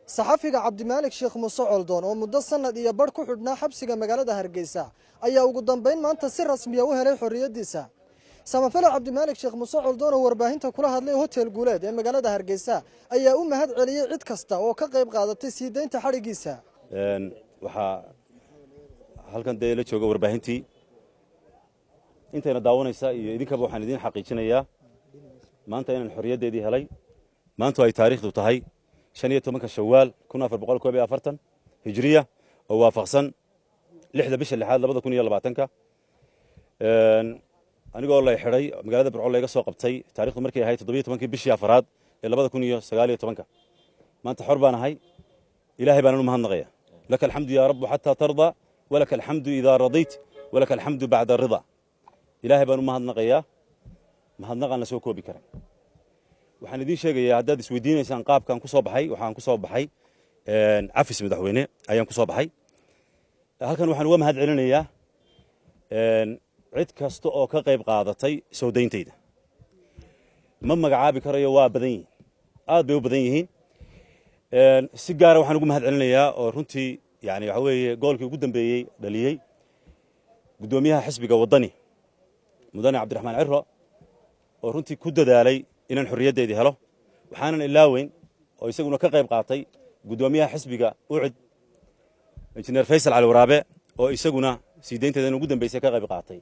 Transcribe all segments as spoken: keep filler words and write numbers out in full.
saxafiga cabdimaalik sheekh muuse coldoon oo muddo sanad iyo bar ku xidhnaa xabsiga magaalada Hargeysa ayaa ugu dambeyn maanta si rasmi ah u helay xorriyadiisa. samafale cabdimaalik sheekh muuse coldoon oo warbaahinta kula hadlay hotel guuleed ee magaalada Hargeysa ayaa u mahad celiyay cid kasta oo ka qayb qaadatay sii deynta xarigiisa. een waxa halkan deeyla jooga warbaahintii intayna daawanaysa iyo idinkaba waxaan idin xaqiijinayaa maanta inaan xorriyadeedii helay. maanta ay taariikhdu tahay shan iyo tobanka shawaal kun afar boqol koob iyo afartan hijriya oo waafaqsan lixda bisha lixaad labada kun iyo labaatanka. een anigoo la xiray magaalada Burco laga soo qabtay taariikhdu markay ahayd toddoba iyo tobankii bishii afraad ee labada kun iyo sagaal iyo tobanka. maanta xor baan ahay. ilaahay baan u mahadnaqayaa. laka alxamdu ya rabb hatta tarda walaka alxamdu idha radayt walaka alxamdu ba'da rida. ilaahay baan u mahadnaqayaa. mahadnaqan la soo koobi karay. waxaan idin sheegayaa haddaad isweydiinaysaan qaabkan ku soo baxay waxaan ku soo baxay een cafis madaxweyne ayaan ku soo baxay. halkan waxaan uga mahad celinayaa een cid kasta oo ka qayb qaadatay soo deyntayda. ma magacaabi karayo waa badan yihiin aad bay u badan yihiin. een si gaar ah waxaan ugu mahad celinayaa oo runtii yani waxa weeye goolkii ugu dambeeyay dhaliyay gudoomiyaha xisbiga wadani mudane cabdiraxmaan cirro oo runtii ku dadaalay inaan xorriyadeedii helo. waxaanan ilaaweyn oo isaguna ka qayb qaatay gudoomiyaha xisbiga ucid injineer faysal cali waraabe oo isaguna sii deynteedan ugu dambeysay ka qayb qaatay.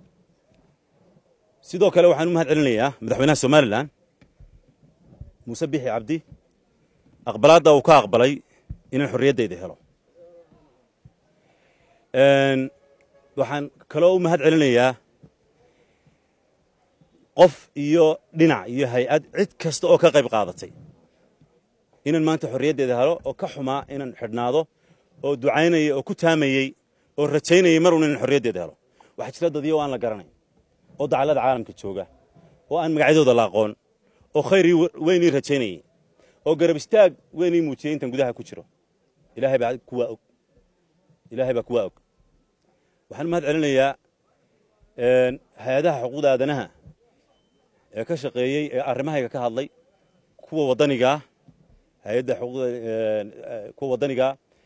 sidoo kale waxaan u mahad celinayaa madaxweynaha Soomaaliland Muuse Bixi Cabdi aqbalaadda uu ka aqbalay inaan xorriyadeedii helo. een waxaan kaloo u mahad celinayaa qof iyo dhinac iyo hay'ad cid kasta oo ka qayb qaadatay inaan maanta xorriyadeeda helo oo ka xumaa inaan xidhnaado oo ducaynayay oo ku taamayay oo rajaynayay mar uun inaan xorriyadeeda helo. waxa jira dad iyo aan la garanay oo dacalada caalamka jooga oo aan magacyadooda la aqoon oo khayr weyn ii rajaynayay oo garab istaag weyn ii muujiyay intan gudaha ku jiro. ilaahay baa kuwa og ilaahay baa kuwa og. waxaan mahad celinayaa een hay'adaha xuquuqda aadanaha ee ka shaqeeyay ee arrimahayga ka hadlay kuwa wadaniga hay'adda xuquuqda kuwa wadaniga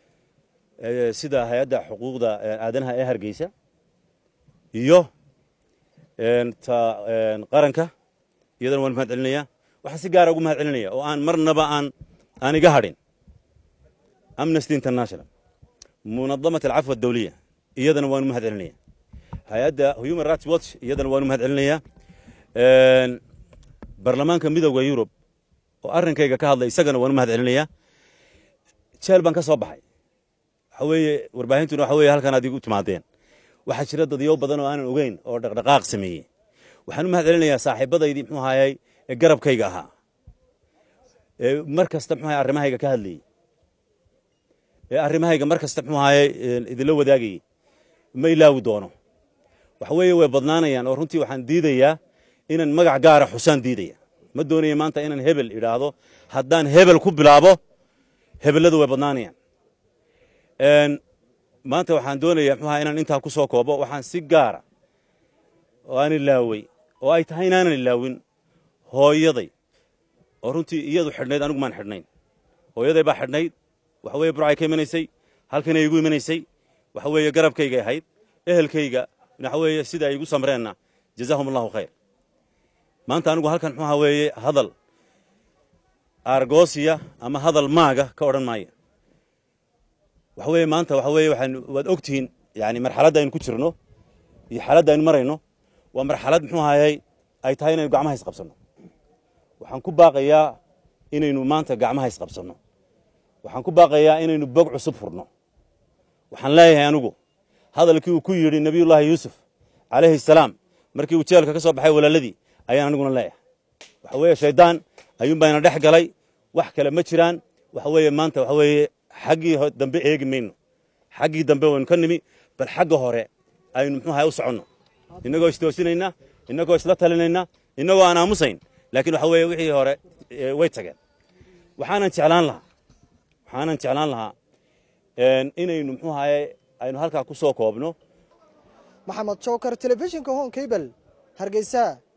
ee sida hay'adda xuquuqda aadanaha ee Hargeysa iyo een ta een qaranka iyadana waan mahad celinayaa. waxaan si gaar ah ugu mahad celinayaa oo aan marnaba aan aan iga hadhin Amnesty International munadamada alcafwa ad-dawliya iyadana waan mahad celinayaa. hay'adda Human Rights Watch iyadana waan mahad celinayaa. een baarlamaanka midowga Yurub oo arrinkayga ka hadlay isagana waan mahad celinayaa. jeel baan ka soo baxay. waxa weeye warbaahintuna waxa weeye halkan aad igu timaadeen. waxa jira dad iyo badan oo aanan ogeyn oo dhaqdhaqaaq sameeyay. waxaan u mahad celinayaa saaxiibadaydii muxuu ahaayay ee garabkayga ahaa ee mar kasta muxuu ahaayay arrimahayga ka hadlayay ee arrimahayga mar kasta muxuu ahaayay idinla wadaagayay ma ilaawi doono. waxa weeye way badnaanayaan oo runtii waxaan diidayaa inaan magac gaar ah xusaan diidaya. ma doonayo maanta inaan hebel idhaahdo haddaan hebel ku bilaabo hebeladu way badnaanayaan. een maanta waxaan doonayaa muxuu ahaayay inaan intaa ku soo koobo. waxaan si gaar ah oo aan ilaaway oo ay tahay inaanan ilaawin hooyaday oo runtii iyadu xidhnayd anigu maan xidhnayn. hooyaday baa xidhnayd. waxa weeye burcay ka imanaysay halkan ay igu imanaysay. waxa weeye garabkayga ahayd ehelkayga waxa weeye sida ay igu samreenna jazaahum allahu khayr. maanta anigu halkan muxuu weeye hadal argosiya ama hadal maaga ka oran maayo. waxa weeye maanta waxa weeye waxaan wad ogtiin yani marxaladda aynu ku jirno iyo xaaladda aynu marayno waa marxalad muxuu ahaayay ay tahay inaynu gacmaha is qabsano. waxaan ku baaqayaa inaynu maanta gacmaha is qabsano. waxaan ku baaqayaa inaynu bog cusub furno. waxaan leeyahay anigu hadalkii uu ku yiri nabiyullaahi yuusuf calayhi salaam markii uu jeelka ka soo baxay walaaladii ayaan aniguna leeyahay. waxa weeye shaydaan ayuun bayna dhex galay wax kale ma jiraan. waxa weeye maanta waxa weeye xaggii dambe eegi mayno. xaggii dambe waan ka nimi bal xagga hore aynu muxuu ahaay u soconno inagoo istoosinayna inagoo isla talinayna inagoo aan aamusayn. laakiin waxa weeye wixii hore way tageen. waxaanan jeclaan lahaa waxaanan jeclaan lahaa een inaynu muxuu ahaay aynu halka ku soo koobno. maxamed jookar telefishinka Home Cable Hargeysa.